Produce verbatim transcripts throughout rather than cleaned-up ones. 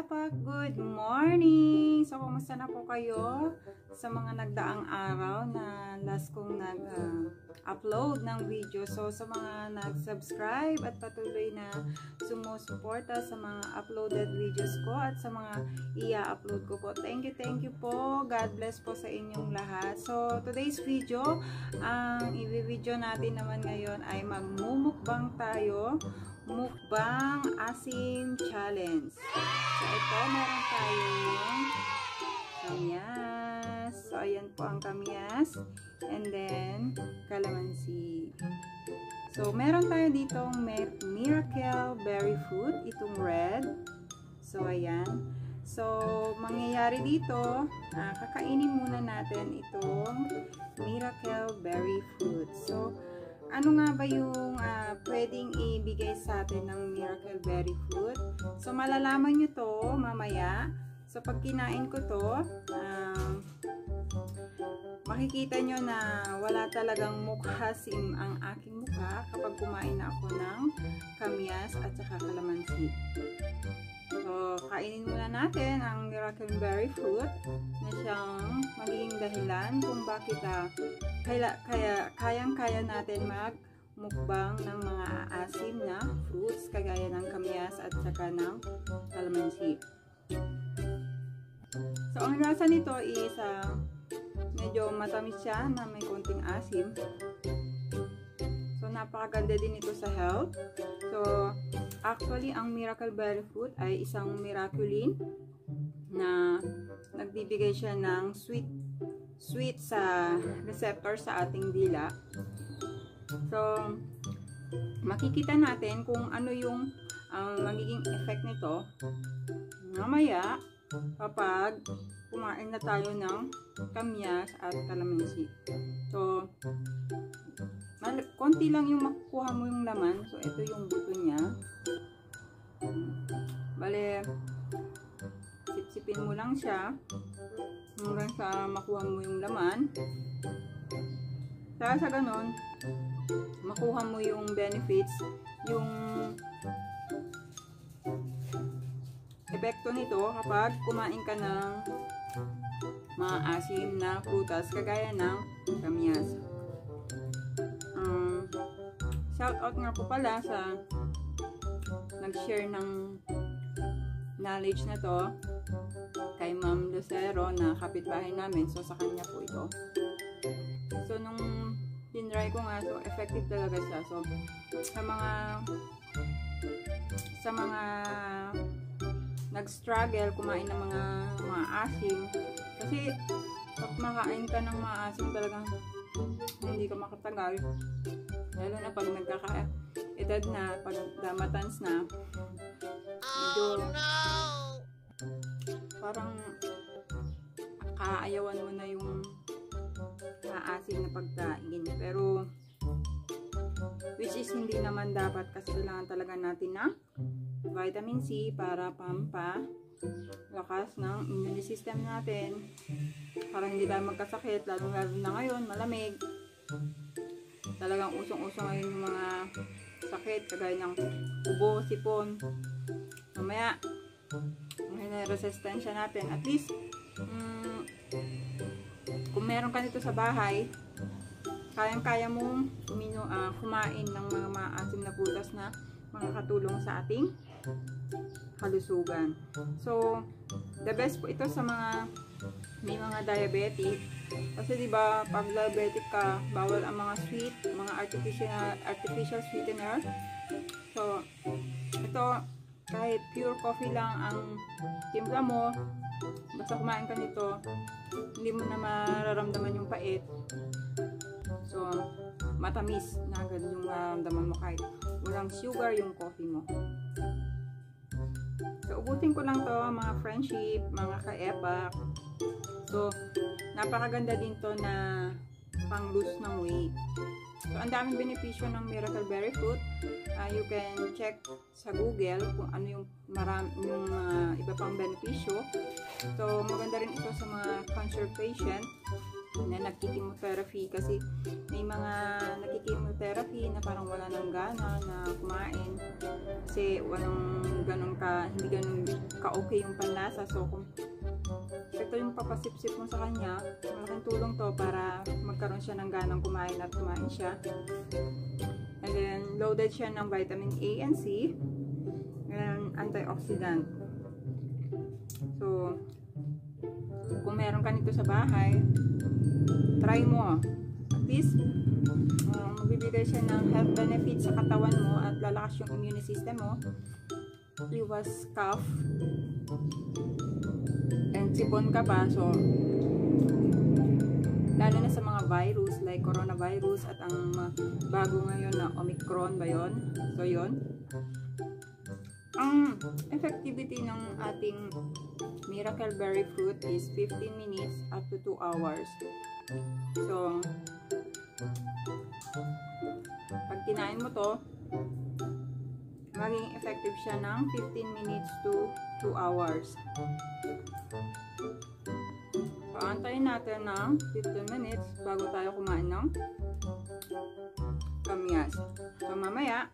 Kaepak, good morning! So, kumusta na po kayo sa mga nagdaang araw na last kong nag-upload uh, ng video. So, sa mga nag-subscribe at patuloy na sumusuporta sa mga uploaded videos ko at sa mga i-upload ko po. Thank you, thank you po. God bless po sa inyong lahat. So, today's video, ang i-video natin naman ngayon ay magmumukbang tayo. Mukbang asim challenge. So, ito, meron tayong kamyas. So, ayan po ang kamyas. And then, kalamansi. So, meron tayo ditong Miracle Berry Fruit. Itong red. So, ayan. So, mangyayari dito, uh, kakainin muna natin itong Miracle Berry Fruit. So, ano nga ba yung uh, pwedeng ibigay sa atin ng Miracle Berry Fruit? So, malalaman nyo to mamaya. So, pag kinain ko to, uh, makikita nyo na wala talagang mukhasim ang aking mukha kapag kumain na ako ng kamyas at saka kalamansi. So, kainin muna natin ang Miracle Berry Fruit na siyang magiging dahilan kung bakit uh, kaya, kaya, kayang-kaya natin mag-mukbang ng mga asim na fruits kagaya ng kamyas at saka ng kalamansi. So, ang lasa nito is uh, medyo matamis siya na may konting asim. So, napakaganda din ito sa health. So, actually, ang Miracle Berry Fruit ay isang miraculin na nagbibigay siya ng sweet sweet sa receptor sa ating dila. So, makikita natin kung ano yung ang um, magiging effect nito mamaya kapag kumain na tayo ng kamyas at kalamansi. So, konti lang yung makukuha mo yung laman. So, ito yung buto niya. Bale, sipsipin mo lang siya hanggang sa makuha mo yung laman. Sa sa ganon, makuha mo yung benefits, yung epekto nito kapag kumain ka ng mga asim na prutas kagaya ng kamyas. Um, shout out nga po pala sa nag-share ng knowledge na to kay Ma'am Lucero na kapitbahay namin. So, sa kanya po ito. So, nung tinry ko nga, so, effective talaga siya. So, sa mga sa mga nag-struggle kumain ng mga mga asim, kasi pag makain ka ng mga asim talagang hindi ka makatagal. Lalo na pag nagkaka-edad na, pag damatans na, medyo parang kaayawan mo na yung maasim na pagkain. Pero which is hindi naman dapat, kasi kailangan talaga natin ng vitamin C para pampa lakas ng immune system natin para hindi tayo magkasakit, lalo lalo na ngayon malamig. Talagang usong-usong ngayon yung mga sakit kagaya ng ubo, sipon. Mamaya may resistensya natin. At least um, kung meron ka nito sa bahay, kayang-kaya mong umino, uh, kumain ng mga maasim na prutas na makakatulong sa ating kalusugan. So, the best po ito sa mga may mga diabetic. Kasi diba, pag diabetic ka, bawal ang mga sweet, mga artificial artificial sweetener. So, ito, kahit pure coffee lang ang timpla mo, basta kumain ka nito, hindi mo na mararamdaman yung pait. So, matamis na agad yung mararamdaman mo kahit walang sugar yung coffee mo. So, ubusin ko lang to mga friendship, mga kaepak. So, napakaganda din to na pang lose ng weight. So, ang daming benepisyo ng Miracle Berry Fruit. Uh, you can check sa Google kung ano yung, maram, yung uh, iba pang benepisyo. So, maganda rin ito sa mga cancer patient na nagkikimotherapy, kasi may mga nagkikimotherapy na parang wala nang gana na kumain kasi walang ganun ka, hindi ganun ka-okay yung panlasa. So, kung ito yung papasip-sip mo sa kanya, malaking tulong to para magkaroon siya ng ganang kumain at kumain siya. And then, loaded siya ng vitamin A and C and antioxidant. So, kung meron ka nito sa bahay, try mo. At least, uh, magbibigay siya ng health benefits sa katawan mo at lalakas yung immune system mo. Iwas cough and sipon ka pa. So, lalo na sa mga virus like coronavirus at ang bago ngayon na Omicron ba yun? So, yun. Ang effectivity ng ating Miracle Berry Fruit is fifteen minutes up to two hours. So, pag kinain mo to, maging effective siya ng fifteen minutes to two hours. So, antayin natin ng fifteen minutes bago tayo kumain ng kamyas. So, mamaya,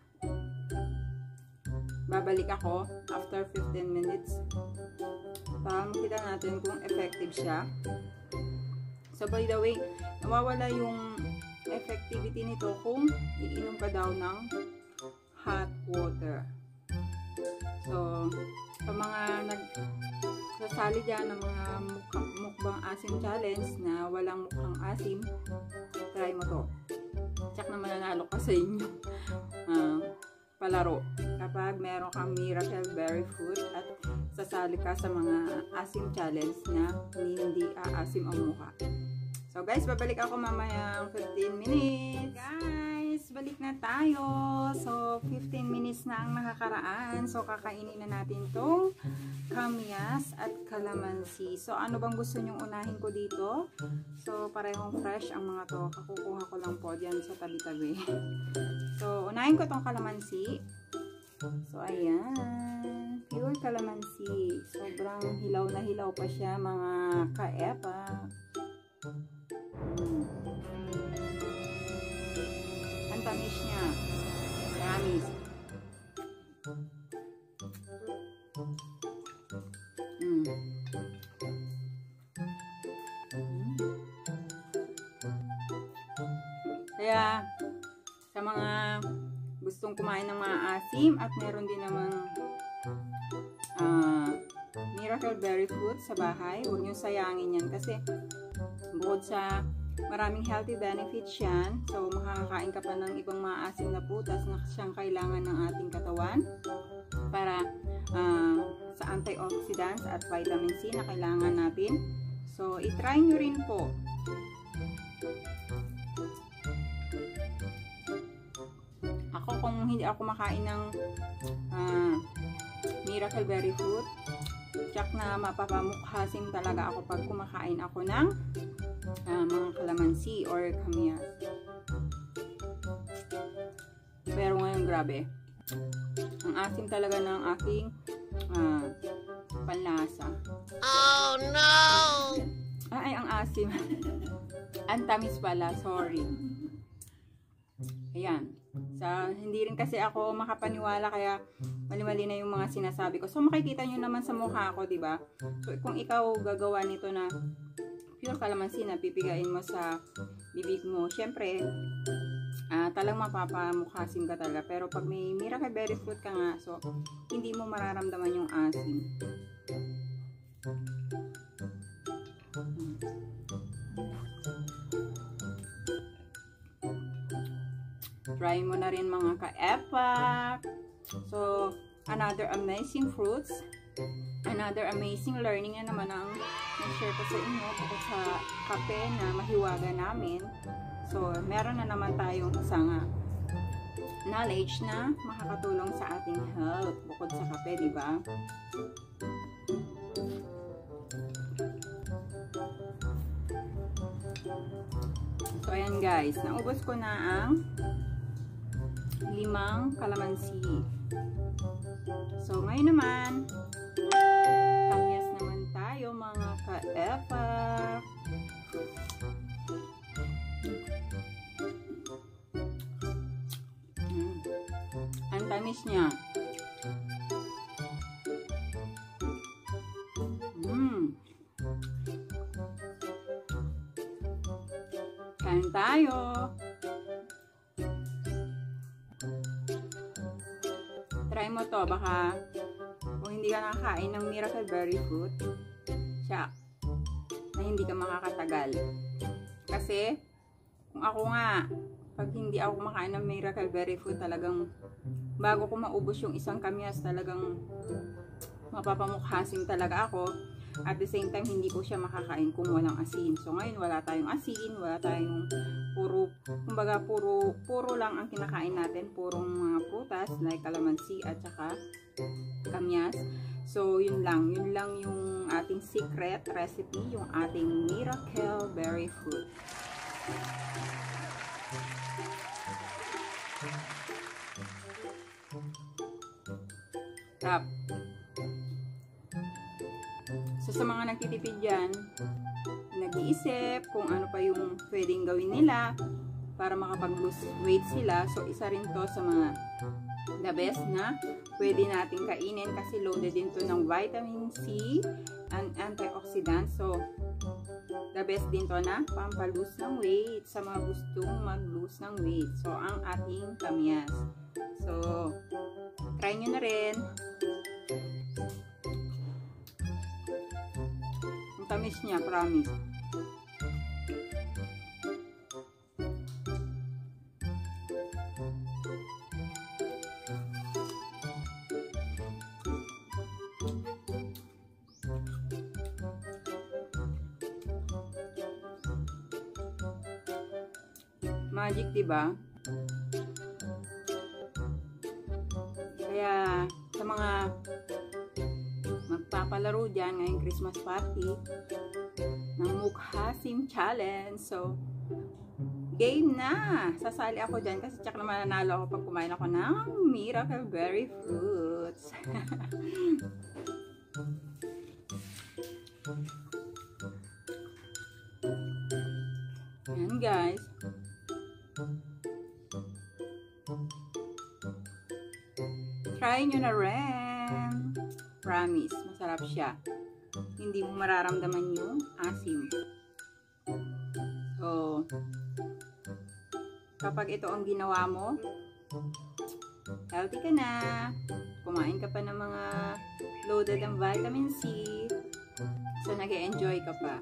babalik ako after fifteen minutes para makita natin kung effective siya. So, by the way, nawawala yung effectivity nito kung iinom ka daw ng hot water. So, sa mga nagsasali dyan ng mga mukha, mukbang asim challenge na walang mukhang asim, try mo to. Tsak na mananalo ka sa inyo uh, palaro kapag meron kang Miracle Berry Fruit at sasali ka sa mga asim challenge na hindi aasim ang mukha. So guys, babalik ako mamaya fifteen minutes. Guys, balik na tayo. So fifteen minutes na ang nakakaraan. So kakainin na natin tong kamyas at calamansi. So ano bang gusto nyong unahin ko dito? So parehong fresh ang mga to. Kakukuha ko lang po dyan sa tabi-tabi. So unahin ko tong calamansi. So ayan, pure calamansi. Sobrang hilaw na hilaw pa siya mga ka-epa. Hmm. Ang tamis niya. Tamis. Hmm. Hmm. Kaya sa mga gustong kumain ng mga asim at meron din namang uh, Miracle Berry Fruit sa bahay, huwag nyo sayangin yan kasi bukod sa maraming healthy benefits yan, so makakakain ka pa ng ibang mga asim na prutas na siyang kailangan ng ating katawan para uh, sa antioxidants at vitamin C na kailangan natin. So, itry nyo rin po. Ako, kung hindi ako makain ng uh, Miracle Berry Fruit, tsak na mapapamukhasim talaga ako pag kumakain ako ng uh, mga calamansi or kamyas. Pero ngayon, grabe. Ang asim talaga ng aking uh, panlasa. Oh no! Ay, ang asim. Ang tamis pala, sorry. Ayan. Sa, hindi rin kasi ako makapaniwala kaya mali-mali na yung mga sinasabi ko. So makikita nyo naman sa mukha ko, diba? So kung ikaw gagawa nito na pure calamansi na pipigain mo sa bibig mo, syempre uh, talang mapapamukhasim ka talaga. Pero pag may Miracle Berry Fruit ka nga, so hindi mo mararamdaman yung asim. Hmm. Try mo na rin mga ka-epak. So, another amazing fruits. Another amazing learning na naman ang na-share ko sa inyo bukod sa kape na mahiwaga namin. So, meron na naman tayong isang uh, knowledge na makakatulong sa ating health bukod sa kape, di ba? So, ayan guys. Naubos ko na ang limang calamansi. So, ngayon naman, kamyas naman tayo mga ka-epak. Hmm. Ang tamis niya. Kain tayo! Try mo to, baka kung hindi ka nakakain ng Miracle Berry Fruit, siya, na hindi ka makakatagal. Kasi, kung ako nga, pag hindi ako kumakain ng Miracle Berry Fruit, talagang, bago ko maubos yung isang kamyas, talagang mapapamukhasin talaga ako. At the same time, hindi ko siya makakain kung walang asin. So, ngayon, wala tayong asin, wala tayong puro, kumbaga, puro, puro lang ang kinakain natin. Purong mga prutas, like calamansi at saka kamyas. So, yun lang. Yun lang yung ating secret recipe, yung ating Miracle Berry Fruit. Tap. So, sa mga nagtitipid dyan, nag-iisip kung ano pa yung pwedeng gawin nila para makapag-lose weight sila. So, isa rin to sa mga the best na pwede natin kainin kasi loaded din to ng vitamin C and antioxidants. So, the best din to na pampalose ng weight sa mga gustong mag-lose ng weight. So, ang ating kamyas. So, try nyo na rin. Tamis niya, promise. Magic, diba? Kaya sa mga magpapalaro dyan ngayong Christmas party ng Mukhasim Challenge. So, game na! Sasali ako dyan kasi tsak na mananalo ako pag kumain ako ng Miracle Berry Fruits. Yan guys. Try nyo na rin. Promise, masarap siya. Hindi mo mararamdaman yung asim. So, kapag ito ang ginawa mo, healthy ka na. Kumain ka pa ng mga loaded ng vitamin C. So, nag-e-enjoy ka pa.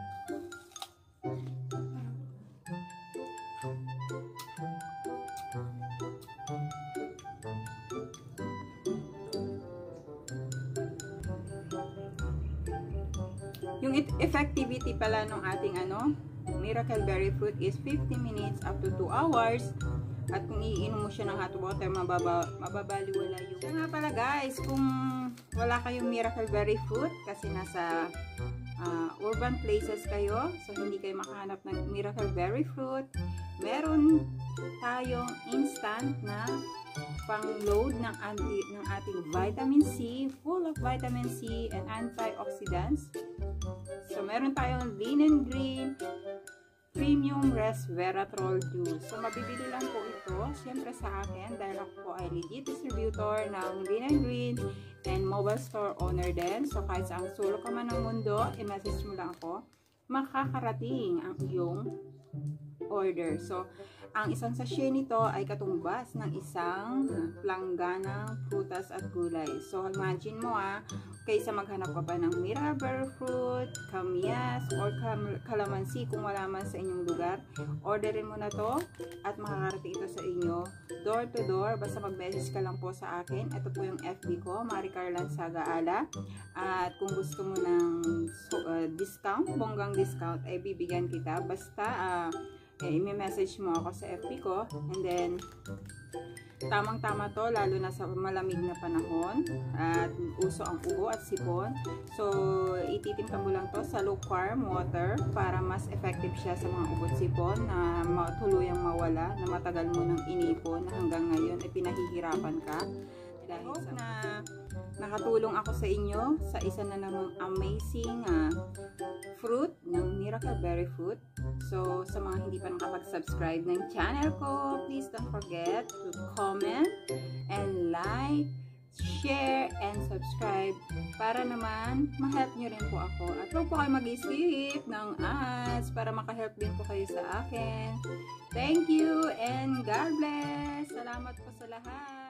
Yung effectivity pala ng ating ano, Miracle Berry Fruit is fifty minutes up to two hours. At kung iinom mo siya ng hot water, mababa, mababaliwala yung... So nga pala guys, kung wala kayong Miracle Berry Fruit kasi nasa uh, urban places kayo, so hindi kayo makahanap ng Miracle Berry Fruit, meron tayong instant na pang-load ng, anti, ng ating vitamin C, full of vitamin C and antioxidants. So, meron tayong Lean and Green Premium Resveratrol Juice. So, mabibili lang po ito, syempre sa akin, dahil ako po ay legit distributor ng Lean and Green and mobile store owner din. So, kahit saan sulok ka man ng mundo, i-message mo lang ako, makakarating ang iyong order. So, ang isang sachet nito ay katumbas ng isang langganang prutas at gulay. So, imagine mo ah, kaysa maghanap ka pa ng Miracle Fruit, kamyas, or calamansi kung wala man sa inyong lugar, orderin mo na to at makakarating ito sa inyo door to door. Basta mag-message ka lang po sa akin. Ito po yung F B ko, Maricar Lanzaga-Ala. At kung gusto mo ng uh, discount, bonggang discount, ay bibigyan kita. Basta uh, eh, i-message mo ako sa F B ko, and then tamang-tama to, lalo na sa malamig na panahon at uso ang ubo at sipon. So, ititimpla mo lang to sa lukewarm water para mas effective siya sa mga ubo at sipon na tuluyang mawala, na matagal mo nang inipon na hanggang ngayon ay pinahihirapan ka. Dahil sa na nakatulong ako sa inyo sa isa na namang amazing uh, fruit ng Miracle Berry Fruit. So, sa mga hindi pa nakapag-subscribe ng channel ko, please don't forget to comment and like, share, and subscribe para naman ma-help nyo rin po ako. At huwag po kayo mag-isip ng ads para maka-help din po kayo sa akin. Thank you and God bless! Salamat po sa lahat!